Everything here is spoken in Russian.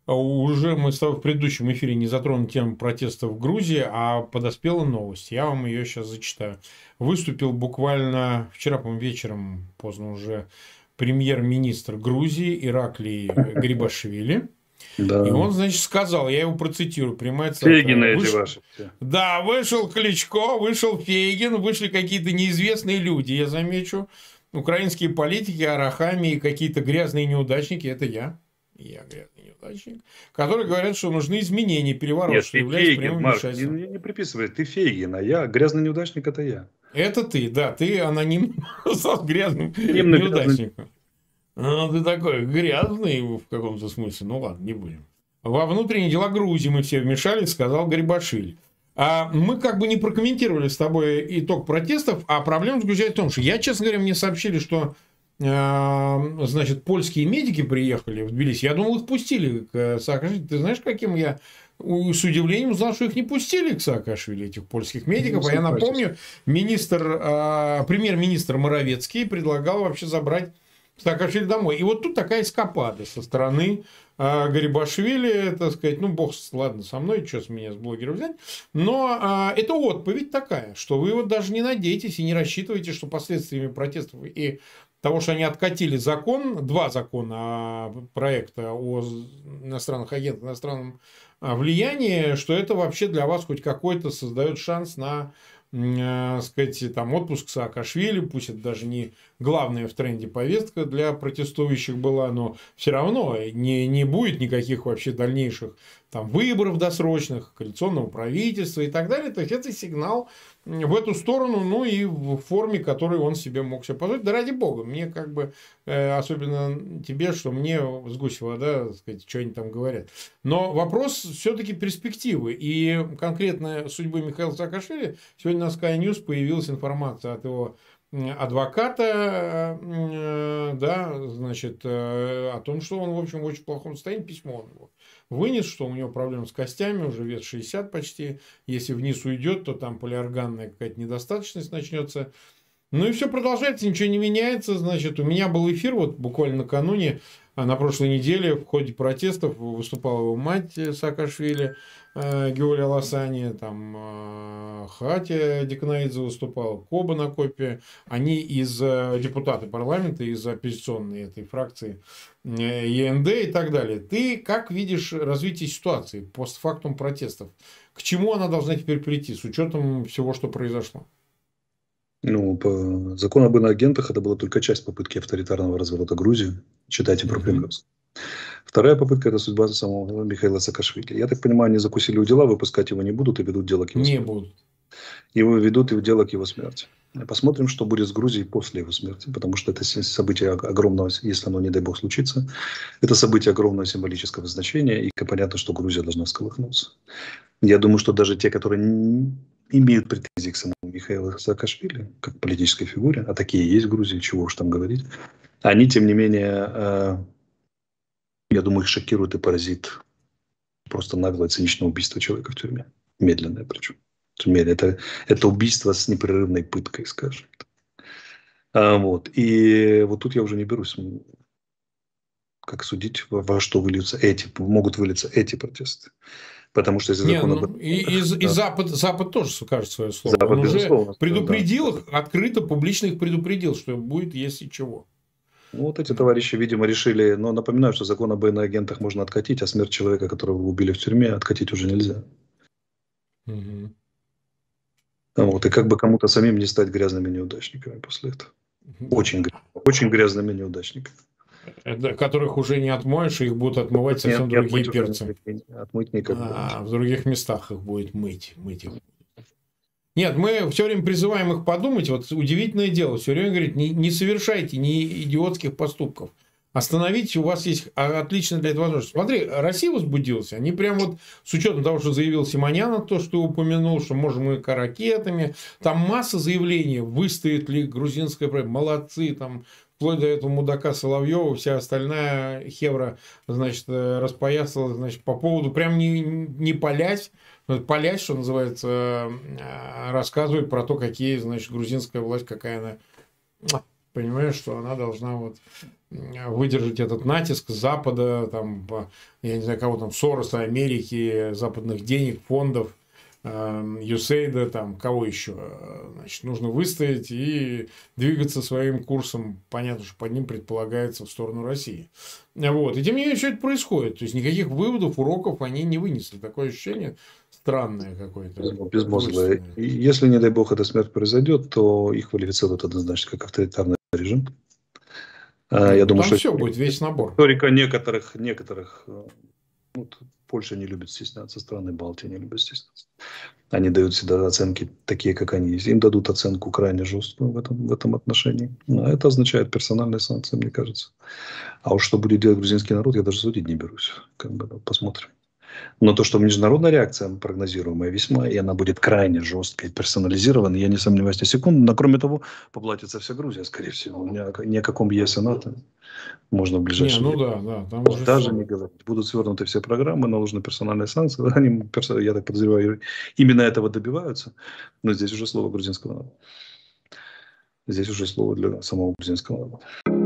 уже мы с тобой в предыдущем эфире не затронули тему протестов в Грузии, а подоспела новость. Я вам ее сейчас зачитаю. Выступил буквально вчера, по-моему, вечером, поздно уже, премьер-министр Грузии Ираклий Грибашвили. И Да. он, значит, сказал, я его процитирую, прямая цитата. Фейгины эти ваши все. Да, вышел Кличко, вышел Фейгин, вышли какие-то неизвестные люди, я замечу. Украинские политики, арахами и какие-то грязные неудачники, это я. Я грязный неудачник, которые говорят, что нужны изменения, переворот, Нет, что ты является Фейгин, прямым Марк, не, вмешательством. не приписывай, ты Фейгин, а я грязный неудачник, это я. Это ты, да, ты аноним стал грязным Анонимно грязный. неудачником. Ну, ты такой грязный в каком-то смысле. Ну ладно, не будем. Во внутренние дела Грузии мы все вмешались, сказал Грибашвили. А мы как бы не прокомментировали с тобой итог протестов, а проблема заключается в том, что я, честно говоря, мне сообщили, что значит, польские медики приехали в Тбилиси. Я думал, их пустили к Саакашвили. Ты знаешь, каким я с удивлением узнал, что их не пустили к Саакашвили, этих польских медиков. А я напомню, премьер-министр Моровецкий предлагал вообще забрать Саакашвили домой. И вот тут такая эскапада со стороны Гарибашвили, так сказать, ну, бог, ладно, со мной, что с меня, с блогера взять. Но это отповедь такая, что вы вот даже не надеетесь и не рассчитываете, что последствиями протестов и того, что они откатили закон, два закона проекта о иностранных агентах, иностранном влиянии, что это вообще для вас хоть какой-то создает шанс на сказать, там, отпуск Саакашвили, пусть это даже не главная в тренде повестка для протестующих была, но все равно не будет никаких вообще дальнейших там, выборов досрочных, коалиционного правительства и так далее. То есть это сигнал в эту сторону, ну и в форме, которую он себе мог себе позволить. Да ради бога, мне как бы, особенно тебе, что мне с гуся вода, так сказать, что они там говорят. Но вопрос все-таки перспективы. И конкретно судьбы Михаила Саакашвили сегодня на Sky News появилась информация от его адвоката, да, значит, о том, что он, в общем, в очень плохом состоянии, письмо он его вынес, что у него проблемы с костями, уже вес 60 почти, если вниз уйдет, то там полиорганная какая-то недостаточность начнется. Ну и все продолжается, ничего не меняется. Значит, у меня был эфир вот буквально накануне, на прошлой неделе в ходе протестов выступала его мать Саакашвили, Георгия Лосани, там Хатя Дикнаидзе выступала, Коба на копе. Они депутаты парламента, из оппозиционной этой фракции ЕНД и так далее. Ты как видишь развитие ситуации постфактум протестов? К чему она должна теперь прийти с учетом всего, что произошло? Ну, по закону об иноагентах это была только часть попытки авторитарного разворота Грузии. Читайте про Кремлевскую. Вторая попытка – это судьба самого Михаила Саакашвили. Я так понимаю, они закусили у дела, выпускать его не будут и ведут дело к его смерти. Не будут. Его ведут и дело к его смерти. Посмотрим, что будет с Грузией после его смерти, потому что это событие огромного, если оно, не дай бог, случится, это событие огромного символического значения, и понятно, что Грузия должна всколыхнуться. Я думаю, что даже те, которые имеют претензии к самому Михаилу Саакашвили, как политической фигуре, а такие есть в Грузии, чего уж там говорить, они, тем не менее, я думаю, их шокирует и поразит просто наглое циничное убийство человека в тюрьме. Медленное причем. Это убийство с непрерывной пыткой, скажем. Вот. И вот тут я уже не берусь, как судить, во что могут вылиться эти протесты. Потому что если закон об этом... И Запад тоже скажет свое слово. Запад, он уже безусловно, предупредил их, открыто, публично их предупредил, что будет, если чего. Ну, вот эти товарищи, видимо, решили... Но напоминаю, что закон об иноагентах можно откатить, а смерть человека, которого убили в тюрьме, откатить уже нельзя. Угу. Вот. И как бы кому-то самим не стать грязными неудачниками после этого. Очень грязными неудачниками. Которых уже не отмоешь, их будут отмывать совсем другие перцы. Отмыть никогда. В других местах их будет мыть их. Нет, мы все время призываем их подумать. Вот удивительное дело. Все время говорит, не совершайте ни идиотских поступков. Остановитесь, у вас есть отличная для этого возможность. Смотри, Россия возбудилась. Они прям вот, с учетом того, что заявил Симоньян, то, что упомянул, что можем мы ракетами. Там масса заявлений, выстоит ли грузинское правительство. Молодцы, там, вплоть до этого мудака Соловьева, вся остальная хевра, значит, распоясала, значит, по поводу, прям не палять, что называется, рассказывает про то, какие, значит, грузинская власть, какая она понимаешь, что она должна вот выдержать этот натиск Запада, там, я не знаю, кого там, Сороса, Америки, западных денег, фондов, USAID, там, кого еще. Значит, нужно выстоять и двигаться своим курсом, понятно, что под ним предполагается в сторону России. Вот. И тем не менее, все это происходит. То есть, никаких выводов, уроков они не вынесли. Такое ощущение странное какое-то. Безмозглое. И если, не дай бог, эта смерть произойдет, то их квалифицируют однозначно как авторитарный режим. Я думаю, там что все будет, весь набор. Риторика некоторых вот, Польша не любит стесняться, страны Балтии не любят стесняться. Они дают всегда оценки такие, как они есть. Им дадут оценку крайне жесткую в этом отношении. А это означает персональные санкции, мне кажется. А уж что будет делать грузинский народ, я даже судить не берусь. Посмотрим. Но то, что международная реакция прогнозируемая весьма, и она будет крайне жесткой, персонализированной, я не сомневаюсь ни секунды. Но кроме того, поплатится вся Грузия, скорее всего. Ни о каком ЕС и НАТО можно в ближайшее время. Там уже даже не говорить. Будут свернуты все программы, наложены персональные санкции. Они, я так подозреваю, именно этого добиваются. Но здесь уже слово грузинского народа. Здесь уже слово для самого грузинского народа.